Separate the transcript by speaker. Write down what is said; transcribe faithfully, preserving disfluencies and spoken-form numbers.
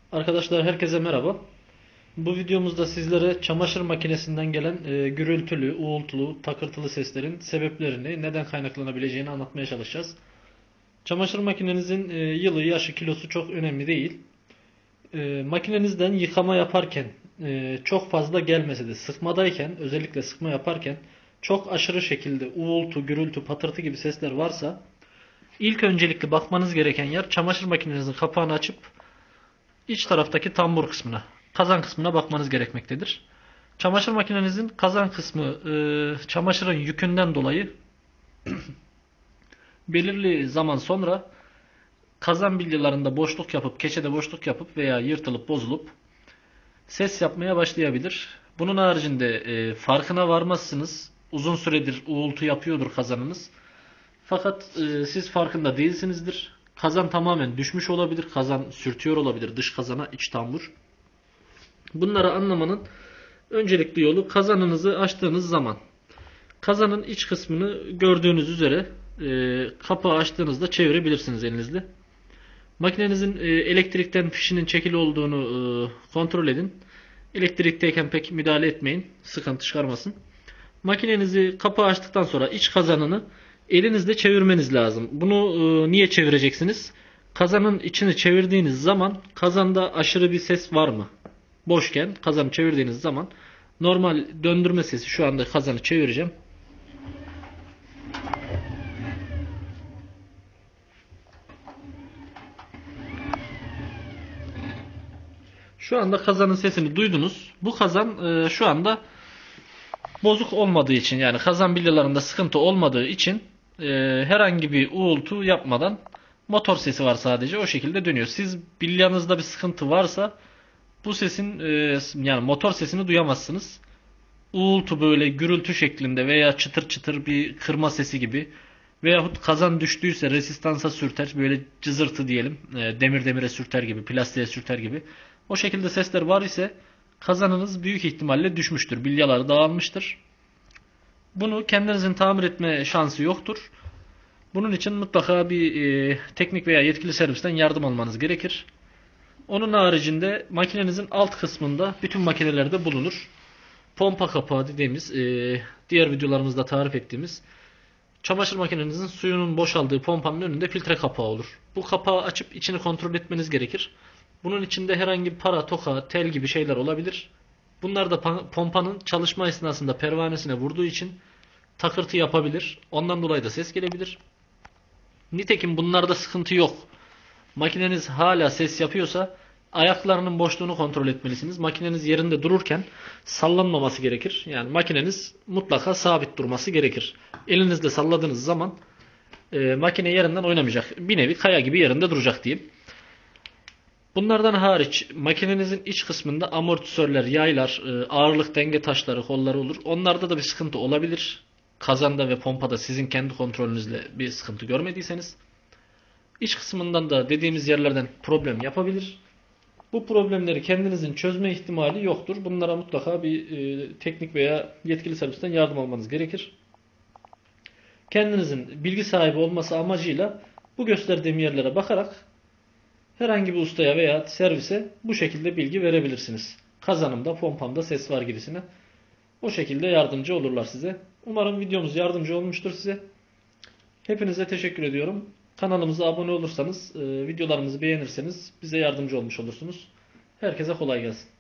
Speaker 1: Arkadaşlar herkese merhaba. Bu videomuzda sizlere çamaşır makinesinden gelen e, gürültülü, uğultulu, takırtılı seslerin sebeplerini, neden kaynaklanabileceğini anlatmaya çalışacağız. Çamaşır makinenizin e, yılı, yaşı, kilosu çok önemli değil. E, makinenizden yıkama yaparken e, çok fazla gelmese de sıkmadayken, özellikle sıkma yaparken çok aşırı şekilde uğultu, gürültü, patırtı gibi sesler varsa ilk öncelikli bakmanız gereken yer çamaşır makinenizin kapağını açıp İç taraftaki tambur kısmına, kazan kısmına bakmanız gerekmektedir. Çamaşır makinenizin kazan kısmı e, çamaşırın yükünden dolayı belirli zaman sonra kazan bilyalarında boşluk yapıp, keçede boşluk yapıp veya yırtılıp bozulup ses yapmaya başlayabilir. Bunun haricinde e, farkına varmazsınız. Uzun süredir uğultu yapıyordur kazanınız. Fakat e, siz farkında değilsinizdir. Kazan tamamen düşmüş olabilir. Kazan sürtüyor olabilir dış kazana, iç tambur. Bunları anlamanın öncelikli yolu kazanınızı açtığınız zaman. Kazanın iç kısmını gördüğünüz üzere e, kapağı açtığınızda çevirebilirsiniz elinizle. Makinenizin e, elektrikten fişinin çekili olduğunu e, kontrol edin. Elektrikteyken pek müdahale etmeyin. Sıkıntı çıkarmasın. Makinenizi kapağı açtıktan sonra iç kazanını elinizle çevirmeniz lazım. Bunu e, niye çevireceksiniz? Kazanın içini çevirdiğiniz zaman kazanda aşırı bir ses var mı? Boşken kazanı çevirdiğiniz zaman normal döndürme sesi, şu anda kazanı çevireceğim. Şu anda kazanın sesini duydunuz. Bu kazan e, şu anda bozuk olmadığı için, yani kazan bilyalarında sıkıntı olmadığı için e, herhangi bir uğultu yapmadan, motor sesi var sadece, o şekilde dönüyor. Siz bilyanızda bir sıkıntı varsa bu sesin e, yani motor sesini duyamazsınız. Uğultu, böyle gürültü şeklinde veya çıtır çıtır bir kırma sesi gibi veyahut kazan düştüyse resistansa sürter, böyle cızırtı diyelim, e, demir demire sürter gibi, plastiğe sürter gibi, o şekilde sesler var ise kazanınız büyük ihtimalle düşmüştür, bilyaları dağılmıştır. Bunu kendinizin tamir etme şansı yoktur. Bunun için mutlaka bir e, teknik veya yetkili servisten yardım almanız gerekir. Onun haricinde makinenizin alt kısmında, bütün makinelerde bulunur, pompa kapağı dediğimiz, e, diğer videolarımızda tarif ettiğimiz, çamaşır makinenizin suyunun boşaldığı pompanın önünde filtre kapağı olur. Bu kapağı açıp içini kontrol etmeniz gerekir. Bunun içinde herhangi bir para, toka, tel gibi şeyler olabilir. Bunlar da pompanın çalışma esnasında pervanesine vurduğu için takırtı yapabilir. Ondan dolayı da ses gelebilir. Nitekim bunlarda sıkıntı yok. Makineniz hala ses yapıyorsa ayaklarının boşluğunu kontrol etmelisiniz. Makineniz yerinde dururken sallanmaması gerekir. Yani makineniz mutlaka sabit durması gerekir. Elinizle salladığınız zaman e, makine yerinden oynamayacak. Bir nevi kaya gibi yerinde duracak diyeyim. Bunlardan hariç makinenizin iç kısmında amortisörler, yaylar, e, ağırlık denge taşları, kolları olur. Onlarda da bir sıkıntı olabilir. Kazanda ve pompada sizin kendi kontrolünüzle bir sıkıntı görmediyseniz. İç kısmından da dediğimiz yerlerden problem yapabilir. Bu problemleri kendinizin çözme ihtimali yoktur. Bunlara mutlaka bir e, teknik veya yetkili servisten yardım almanız gerekir. Kendinizin bilgi sahibi olması amacıyla bu gösterdiğim yerlere bakarak herhangi bir ustaya veya servise bu şekilde bilgi verebilirsiniz. Kazanımda, pompamda ses var gibisine. O şekilde yardımcı olurlar size. Umarım videomuz yardımcı olmuştur size. Hepinize teşekkür ediyorum. Kanalımıza abone olursanız, videolarımızı beğenirseniz bize yardımcı olmuş olursunuz. Herkese kolay gelsin.